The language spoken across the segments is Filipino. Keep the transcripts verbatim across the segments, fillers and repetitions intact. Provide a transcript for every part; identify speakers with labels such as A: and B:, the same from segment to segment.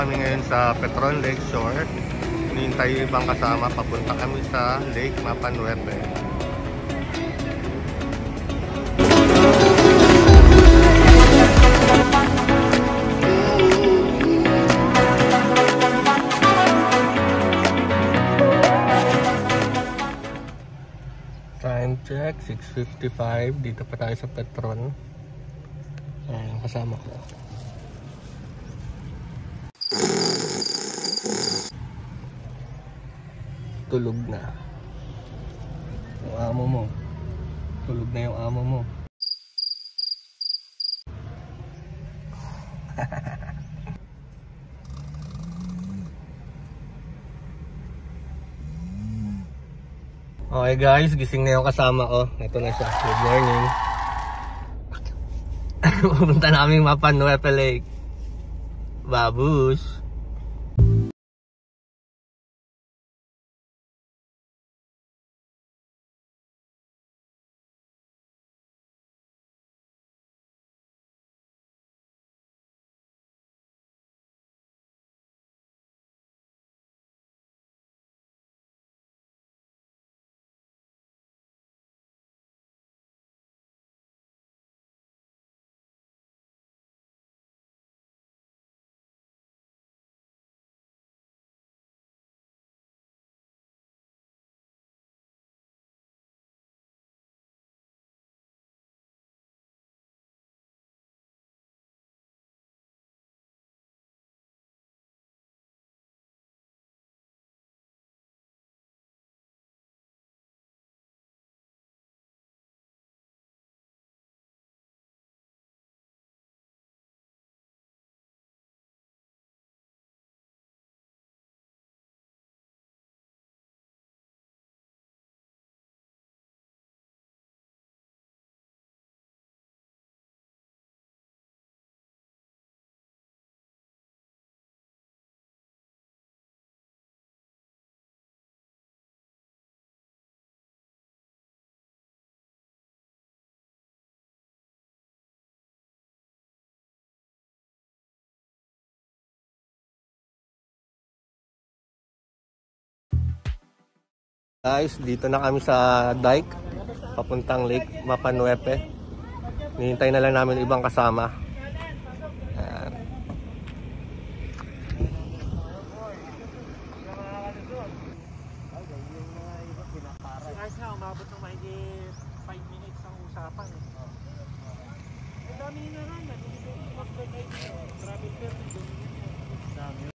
A: kami ngayon sa Petron Lake Shore. Hinihintay yung ibang kasama. Papunta kami sa Lake Mapanuete. Time check, six fifty-five. Dito pa tayo sa Petron. Ayan, kasama ko. Tulog na yung amo mo. Tulog na yung amo mo. Okay guys, gising na yung kasama ko. Ito na siya. Good morning. Pupunta namin Mapanuete Lake. Babush. Guys, dito na kami sa dike papuntang Lake Mapanuete. Hinihintay na lang namin ibang kasama. Ayan.
B: Guys nga, umabot ng mahigit five minutes ang usapan. Ang dami nga naman, travel permit.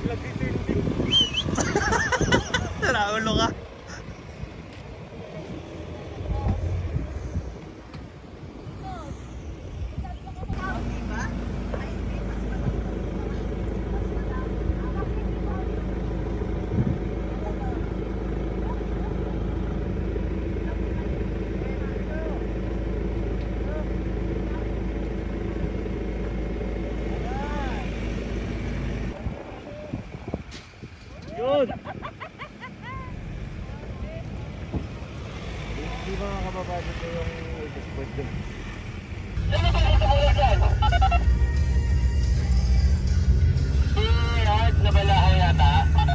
B: Nagsisindi.
A: Naraulo ka.
B: Yun! Hindi mga kababado ko yung discord dun. Si Art na balahaw yata.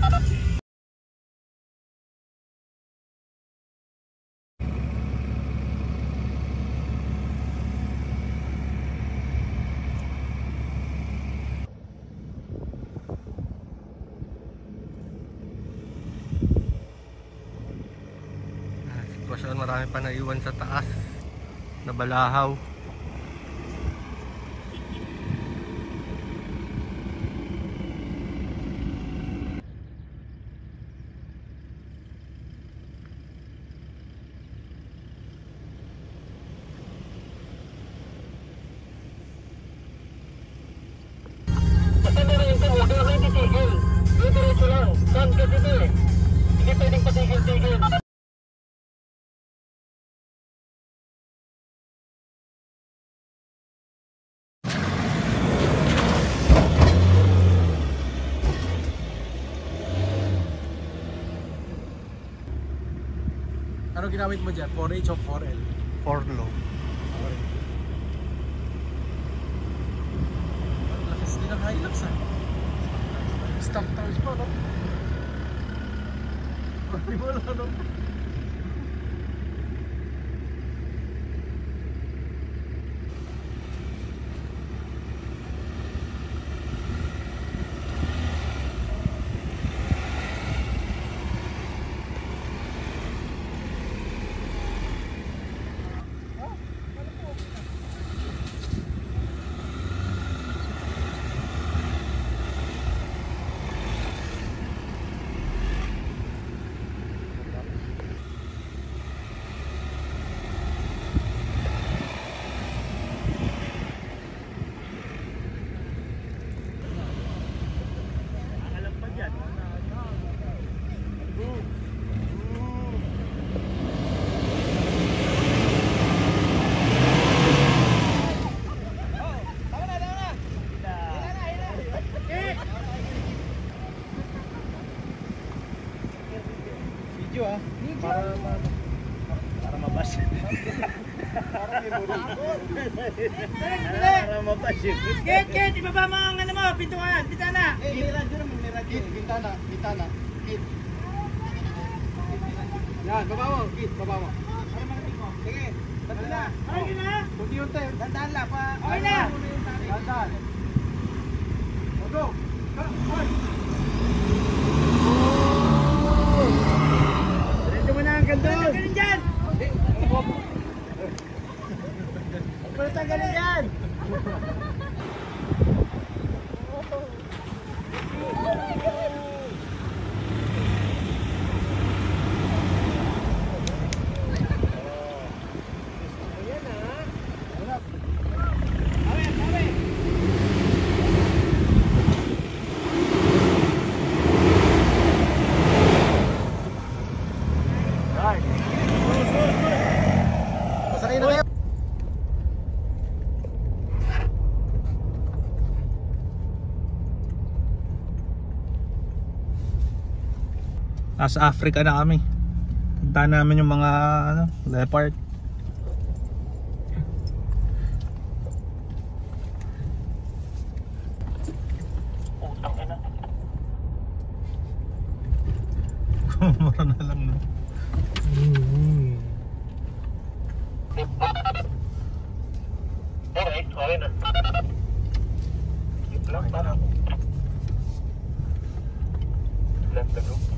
A: Sitwasyon, marami pa naiwan sa taas na balahaw.
B: Basta meron yung huwag na kayo titigil. Yung diretso lang. Saan ka dito eh? Hindi pwedeng patigil-tigil.
C: Ano ginamit mo dyan? four H o four L?
A: four low.
C: Ang lakas din ng Hilux ah. Stock tires pa no? Hindi mo lang no? Video ah. Para ma para mabas. Para memory. Para mabas yun.
B: Kit, Kit, ibaba mo ang ano mo, pintuan, bintana.
C: Eh, may radyo naman, may radyo. Kit, bintana, bintana. Kit. Yan, baba mo, Kit, baba mo. Para marinig mo. Sige, tanda na.
B: Okay na?
C: Kunti yung tayo. Tandaan lang pa.
B: Okay na.
C: Tandaan. O, go. Go, go.
B: Diretso mo na ang gandun. Tanggalin dyan. Huwag mo na tanggalin dyan.
C: Pasakay na kayo. Nasa Africa na kami. Punta namin yung mga ano, leopard. Mura na lang no.
B: Okay, okay na. Lang para. Left the group.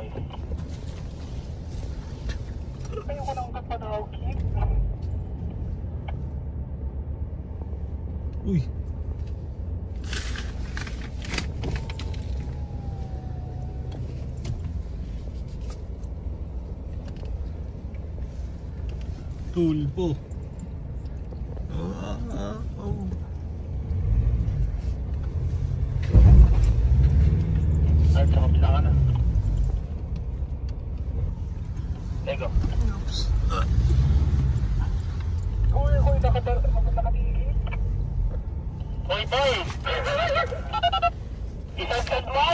B: Okay. Ayoko nang kapanaw, Kim.
C: Uy. Tulpo. Ah, ah, oh.
B: Ay, sa kapila ka na. Lego.
C: Oops. Ah.
B: Uy, uy, nakatingin. Uy, boy! Isang kadwa!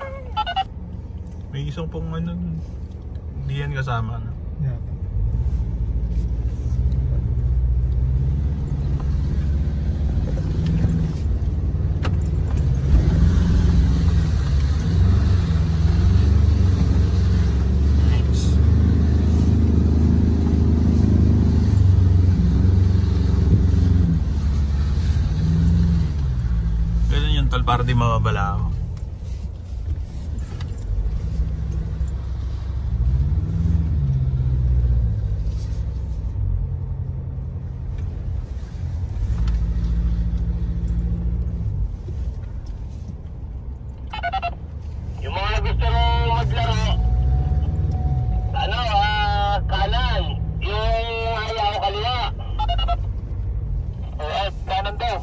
C: May isang pong ano, hindi yan kasama. No?
A: Yeah.
C: Tol, para di mababala ako.
B: Yung mga gusto mong maglaro, ano, ah, kanan. Yung ayaw kaliwa. O, eh, kanan daw.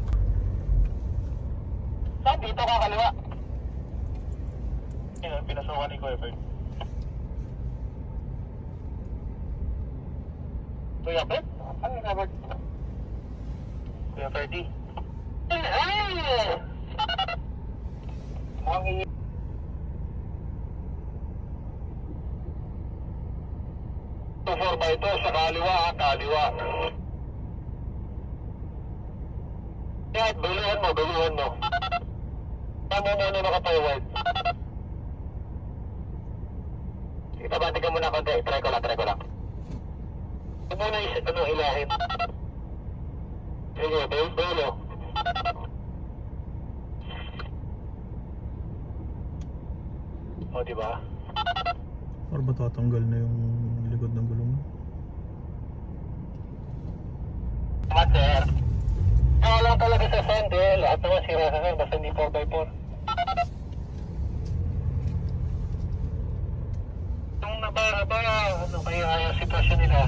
B: Saan dito ka kaliwa? Yun, pinasukan ni Kuya Ferd. Kuya Ferd? Ano yung Robert? Kuya Ferdy? Ay! Mukhang hingi. four by two sa kaliwa, ha? Kaliwa. Yan, buluhan mo, buluhan mo. Tama mo na naka-forward. Sige, tabati ka muna konti. Try ko lang, try ko lang. Ito muna yung ano, ilahin. Sige, base dulo. O, diba?
C: Para ba tatanggal na yung likod ng gulong?
B: Mater. Kaya lang talaga sa Sunday, eh. Lahat naman sira sa sir, basta hindi four by four. Nung nabara ba, ano kaya yung sitwasyon nila?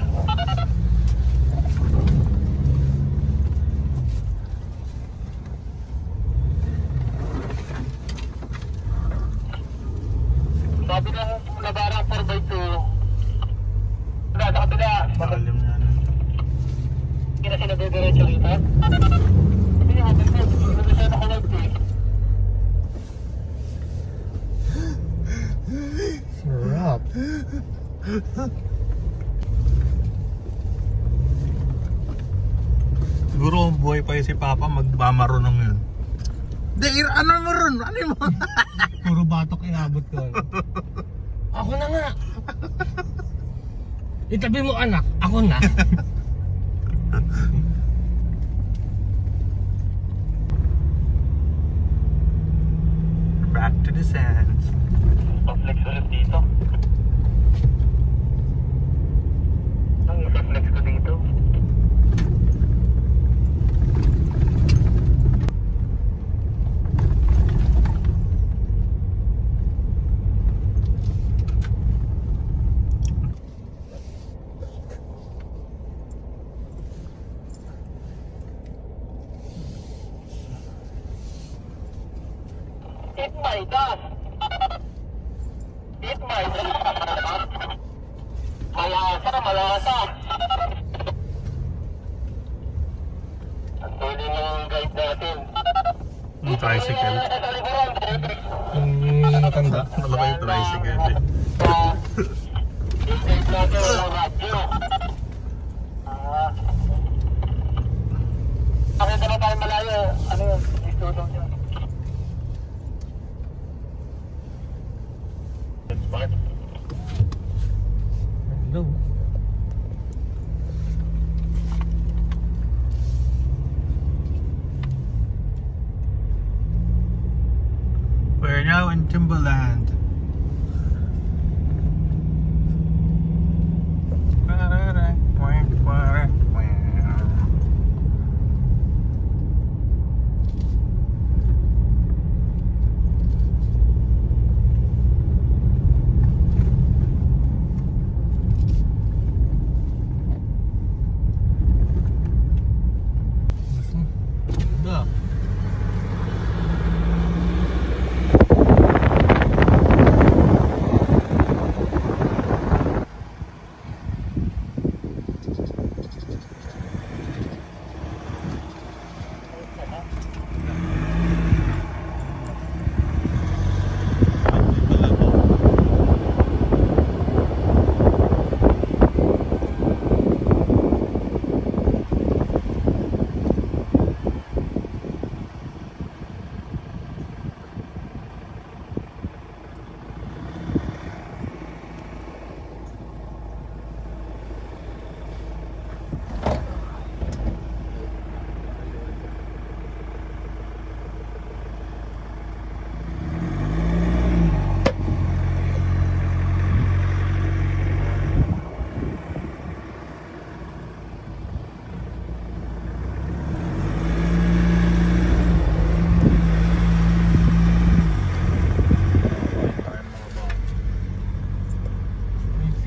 B: Sabi ng nabara four by two, wala, sa kabila.
C: Makalim nga na.
B: Hindi na sila diretso kita. Sabi niya, kapag ko, hindi na siya nakalag eh.
A: Sarap.
C: Siguro kung buhay pa yun si Papa, magmamarunong yun. Deir, ano mo ron? Ano mo?
A: Puro batok inabot ko.
D: Ako na nga. Itabi mo anak, ako na.
C: Back to the sands.
B: Pa-flex ulit dito. Ang isa-flex ko dito. Eat my dust. Eat my dust. Malasa, malasa. Ang tuloy ng guide natin.
C: Yung tricycle.
B: Sa likuran.
A: Yung matanda.
C: Malaki yung tricycle eh.
B: I-save natin ang radyo. Ah. Nakita na tayo malayo. Ano yun? Istudong nyo. Bakit?
A: Hello.
C: We're now in Timberland.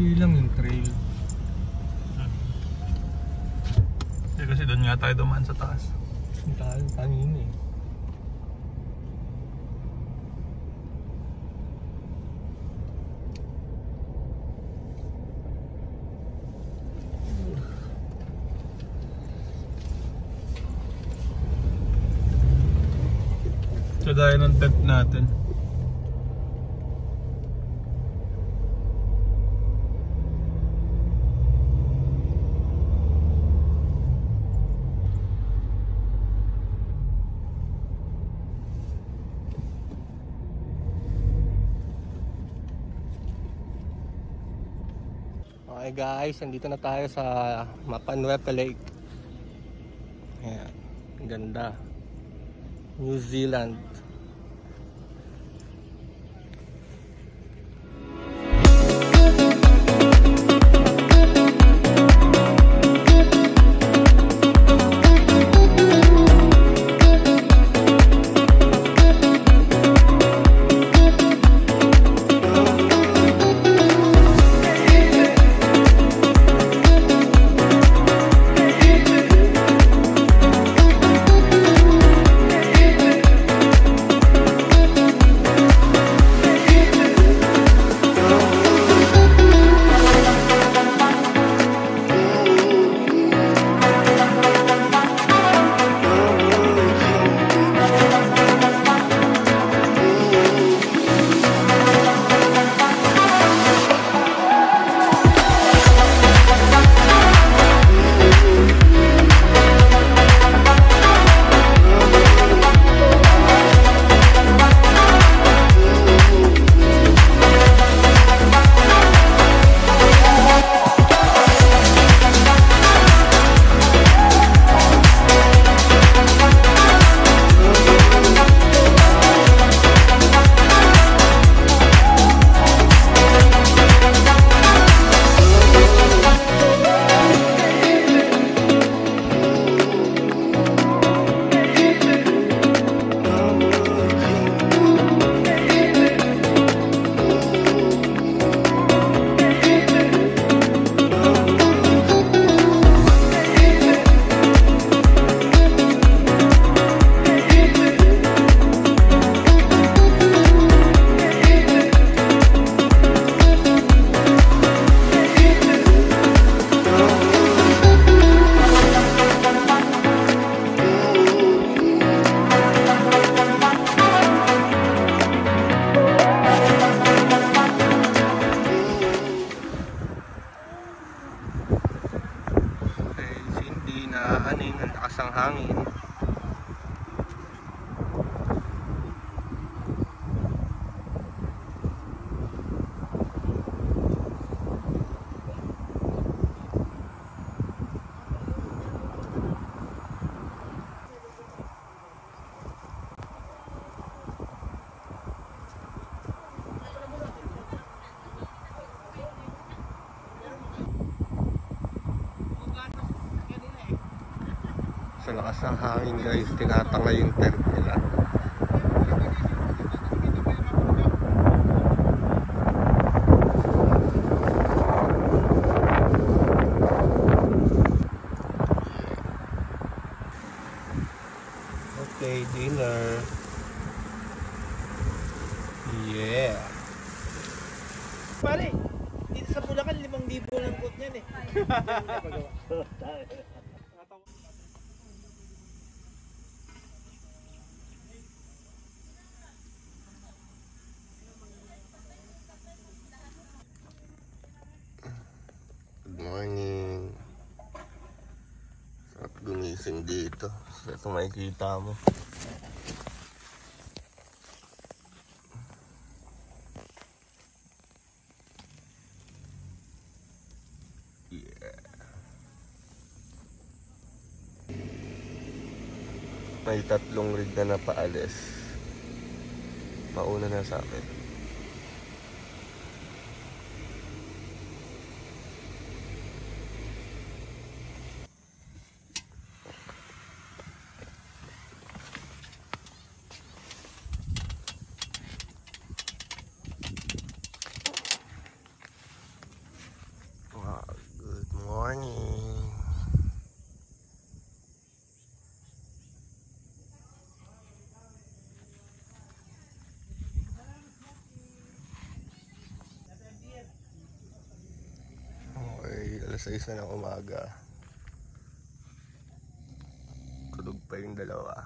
B: konti lang yung trail.
C: Eh, kasi doon nga tayo dumaan sa taas.
B: Ang tayo, kanina eh.
C: Kagaya ng tent natin.
A: Okay guys, nandito na tayo sa Mapanuepe Lake. Ayan, ang ganda. New Zealand. Hangin. Sa lakas ng hangin guys, tinatangay yung tent nila. Okay, dinner. Yeah.
C: Pare, dito sa Bulacan, limang libo lang kot niyan eh.
A: Good morning. Sarap gumising dito. So, ito makikita mo. Yeah. May tatlong rig na napaalis. Mauna na sa akin. alas sais na ng umaga. Tulog pa yung dalawa.